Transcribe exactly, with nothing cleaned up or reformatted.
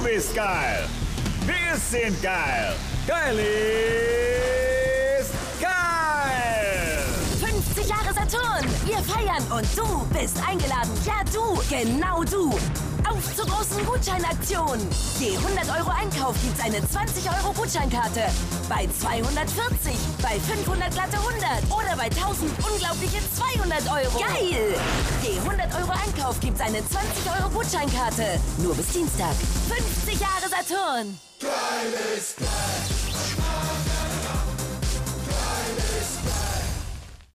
bist geil. Wir sind geil. Geil ist geil. fünfzig Jahre Saturn. Wir feiern und du bist eingeladen. Ja, du. Genau du. Auf zur großen Gutscheinaktion. Je hundert Euro Einkauf gibt's eine zwanzig Euro Gutscheinkarte. Bei zweihundertvierzig, bei fünfhundert glatte hundert oder bei tausend unglaubliche zweihundert Euro. Geil! Je hundert Euro Einkauf gibt's eine zwanzig Euro Gutscheinkarte. Nur bis Dienstag. fünfzig Jahre Saturn. Geil ist geil.